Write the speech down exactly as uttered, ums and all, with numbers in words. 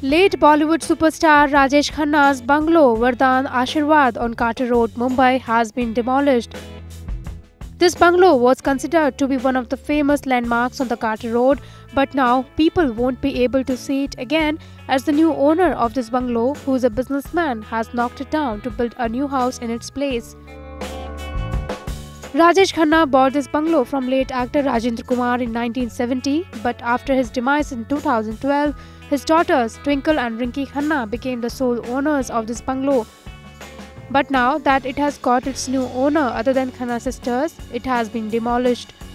Late Bollywood superstar Rajesh Khanna's bungalow Vardhan Ashirwad on Carter Road, Mumbai has been demolished. This bungalow was considered to be one of the famous landmarks on the Carter Road, but now people won't be able to see it again as the new owner of this bungalow, who is a businessman, has knocked it down to build a new house in its place. Rajesh Khanna bought this bungalow from late actor Rajendra Kumar in nineteen seventy, but after his demise in two thousand twelve, his daughters Twinkle and Rinki Khanna became the sole owners of this bungalow. But now that it has got its new owner other than Khanna sisters, it has been demolished.